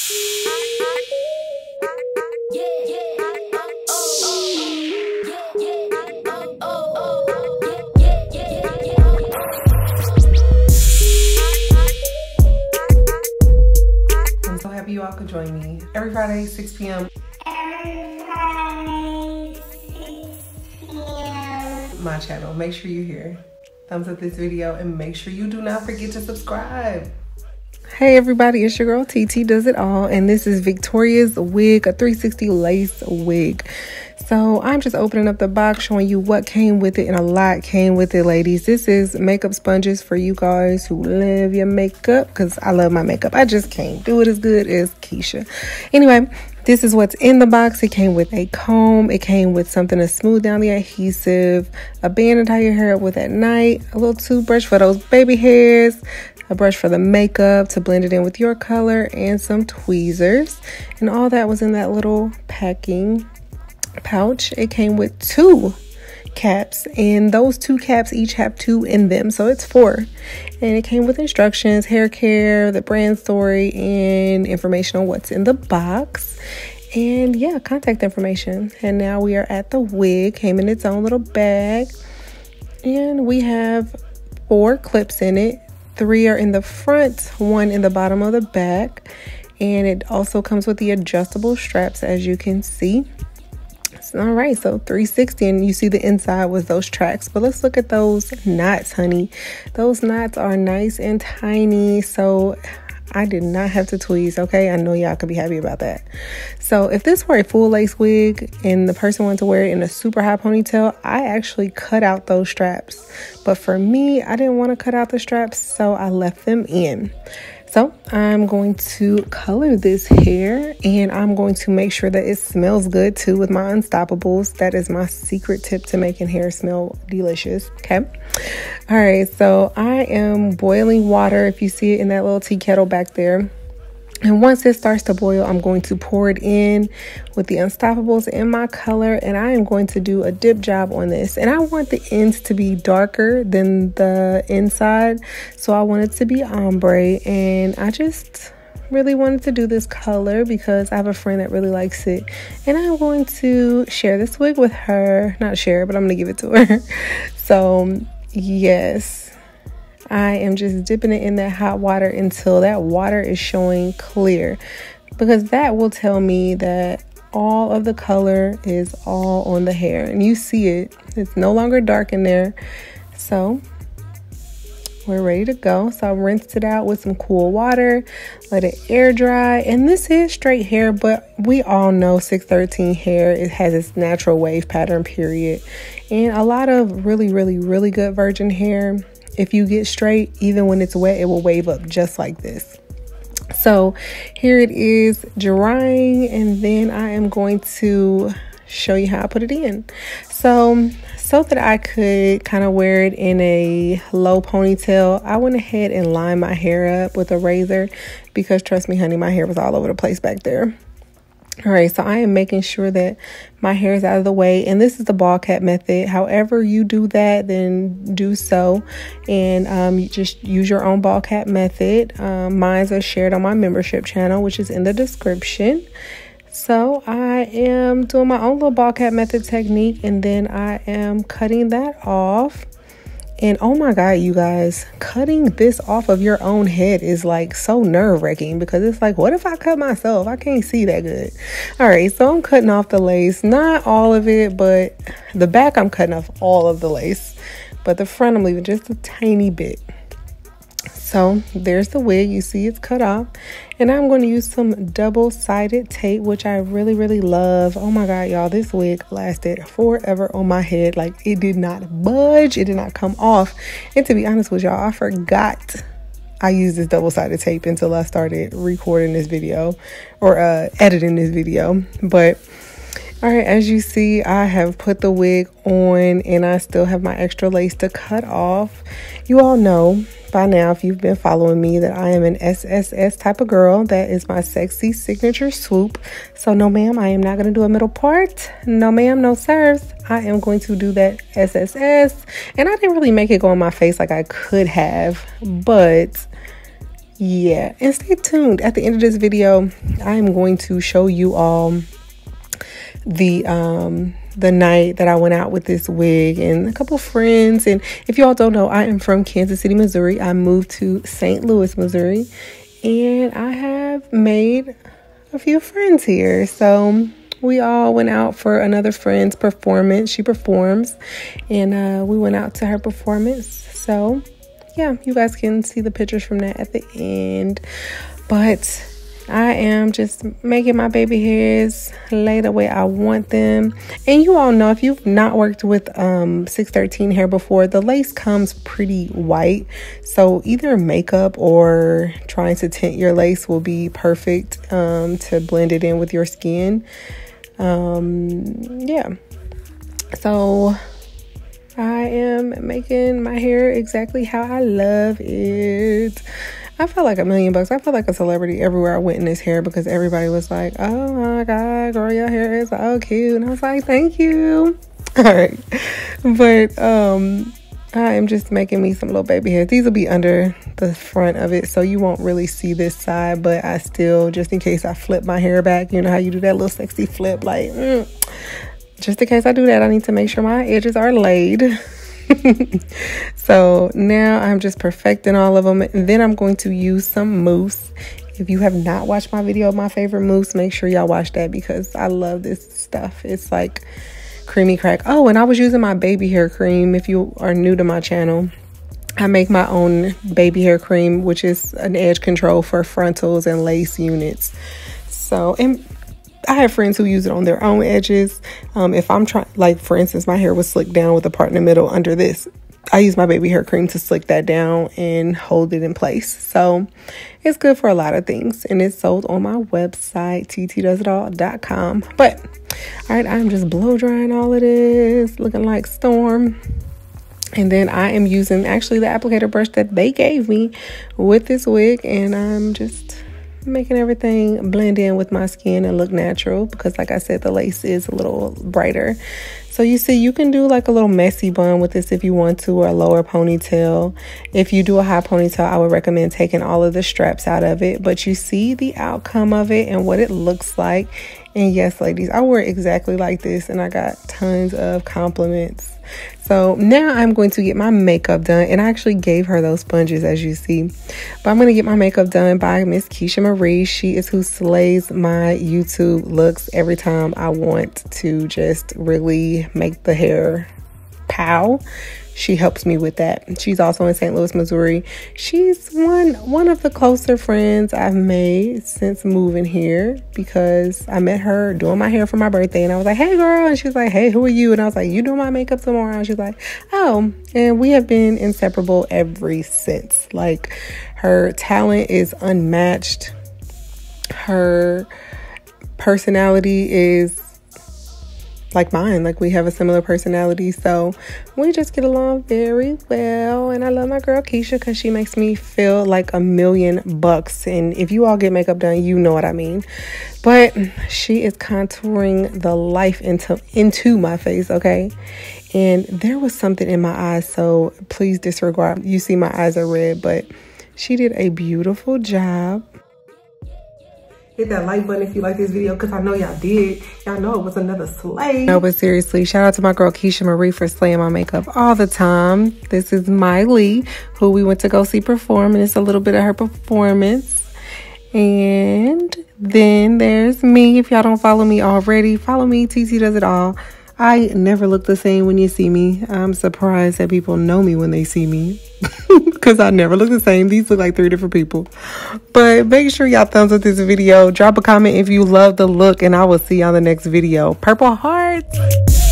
I'm so happy you all could join me every Friday, 6 p.m. My channel. Make sure you're here. Thumbs up this video and make sure you do not forget to subscribe. Hey everybody, it's your girl TT Does It All, and this is Victoriaswig, a 360 lace wig. So I'm just opening up the box, showing you what came with it, and a lot came with it, ladies. This is makeup sponges for you guys who love your makeup, because I love my makeup. I just can't do it as good as Keisha. Anyway, this is what's in the box. It came with a comb. It came with something to smooth down the adhesive, a band to tie your hair up with at night, a little toothbrush for those baby hairs, a brush for the makeup to blend it in with your color, and some tweezers. And all that was in that little packing pouch. It came with 2 caps, and those 2 caps each have 2 in them, so it's 4. And it came with instructions, hair care, the brand story, and information on what's in the box, and yeah, contact information. And now we are at the wig. Came in its own little bag, and we have 4 clips in it. 3 are in the front, 1 in the bottom of the back, and it also comes with the adjustable straps, as you can see. All right, so 360, and you see the inside was those tracks. But let's look at those knots, honey. Those knots are nice and tiny, so I did not have to tweeze, okay? I know y'all could be happy about that. So if this were a full lace wig and the person wanted to wear it in a super high ponytail, I actually cut out those straps. But for me, I didn't want to cut out the straps, so I left them in. So I'm going to color this hair, and I'm going to make sure that it smells good too with my Unstoppables. That is my secret tip to making hair smell delicious, okay? All right, so I am boiling water, if you see it in that little tea kettle back there. And once it starts to boil, I'm going to pour it in with the Unstoppables in my color, and I am going to do a dip job on this. And I want the ends to be darker than the inside, so I want it to be ombre. And I just really wanted to do this color because I have a friend that really likes it, and I'm going to share this wig with her. Not share, but I'm going to give it to her. So yes, I am just dipping it in that hot water until that water is showing clear, because that will tell me that all of the color is all on the hair, and you see it. It's no longer dark in there. So we're ready to go. So I rinsed it out with some cool water, let it air dry. And this is straight hair, but we all know 613 hair, it has its natural wave pattern, period. And a lot of really, really, really good virgin hair, if you get straight, even when it's wet, it will wave up just like this. So here it is drying, and then I am going to show you how I put it in. So that I could kind of wear it in a low ponytail, I went ahead and lined my hair up with a razor, because trust me, honey, my hair was all over the place back there. All right, so I am making sure that my hair is out of the way, and this is the ball cap method. However you do that, then do so, and you just use your own ball cap method. Mine are shared on my membership channel, which is in the description. So I am doing my own little ball cap method technique, and then I am cutting that off. And oh my God, you guys, cutting this off of your own head is like so nerve-wracking, because it's like, what if I cut myself? I can't see that good. All right, so I'm cutting off the lace, not all of it, but the back I'm cutting off all of the lace, but the front I'm leaving just a tiny bit. So there's the wig. You see it's cut off, and I'm going to use some double-sided tape, which I really, really love. Oh my God, y'all, this wig lasted forever on my head. Like, it did not budge, it did not come off. And to be honest with y'all, I forgot I used this double-sided tape until I started recording this video, or editing this video. But all right, as you see, I have put the wig on, and I still have my extra lace to cut off. You all know by now, if you've been following me, that I am an SSS type of girl. That is my sexy signature swoop. So no ma'am, I am not going to do a middle part. No ma'am, no sirs. I am going to do that SSS. And I didn't really make it go on my face like I could have, but yeah, and stay tuned. At the end of this video, I am going to show you all the night that I went out with this wig and a couple friends. And if you all don't know, I am from Kansas City, Missouri. I moved to St. Louis, Missouri, and I have made a few friends here. So we all went out for another friend's performance. She performs, and we went out to her performance. So yeah, you guys can see the pictures from that at the end. But I am just making my baby hairs lay the way I want them. And you all know, if you've not worked with 613 hair before, the lace comes pretty white. So either makeup or trying to tint your lace will be perfect to blend it in with your skin. Yeah. So I am making my hair exactly how I love it. I felt like $1 million. I felt like a celebrity everywhere I went in this hair, because everybody was like, oh my God, girl, your hair is so cute. And I was like, thank you. All right. But I am just making me some little baby hairs. These will be under the front of it, so you won't really see this side, but I still, just in case I flip my hair back, you know how you do that little sexy flip, like, just in case I do that, I need to make sure my edges are laid. So now I'm just perfecting all of them, and then I'm going to use some mousse. If you have not watched my video of my favorite mousse, make sure y'all watch that, because I love this stuff. It's like creamy crack. Oh, and I was using my baby hair cream. If you are new to my channel, I make my own baby hair cream, which is an edge control for frontals and lace units. So, and I have friends who use it on their own edges. If I'm trying, like for instance, my hair was slicked down with the part in the middle under this, I use my baby hair cream to slick that down and hold it in place. So it's good for a lot of things, and it's sold on my website, ttdoesitall.com. But all right, I'm just blow drying all of this, looking like Storm. And then I am using actually the applicator brush that they gave me with this wig, and I'm just making everything blend in with my skin and look natural, because like I said, the lace is a little brighter. So you see, you can do like a little messy bun with this if you want to, or a lower ponytail. If you do a high ponytail, I would recommend taking all of the straps out of it. But you see the outcome of it and what it looks like. And yes, ladies, I wear exactly like this, and I got tons of compliments. So now I'm going to get my makeup done, and I actually gave her those sponges, as you see. But I'm going to get my makeup done by Miss Keisha Marie. She is who slays my YouTube looks every time I want to just really make the hair pow. She helps me with that. She's also in St. Louis, Missouri. She's one of the closer friends I've made since moving here, because I met her doing my hair for my birthday, and I was like, hey girl, and she's like, hey, who are you? And I was like, you doing my makeup tomorrow? And she's like, oh. And we have been inseparable ever since. Like, her talent is unmatched. Her personality is like mine. Like, we have a similar personality, so we just get along very well. And I love my girl Keisha, because she makes me feel like $1 million. And if you all get makeup done, you know what I mean. But she is contouring the life into my face, okay? And there was something in my eyes, so please disregard. You see my eyes are red, but she did a beautiful job. Hit that like button if you like this video, because I know y'all did. Y'all know it was another slay. No, but seriously, shout out to my girl Keisha Marie for slaying my makeup all the time. This is Miley, who we went to go see perform, and it's a little bit of her performance. And then there's me. If y'all don't follow me already, follow me, TT Does It All. I never look the same when you see me. I'm surprised that people know me when they see me, because I never look the same. These look like 3 different people. But make sure y'all thumbs up this video. Drop a comment if you love the look, and I will see you on the next video. Purple hearts.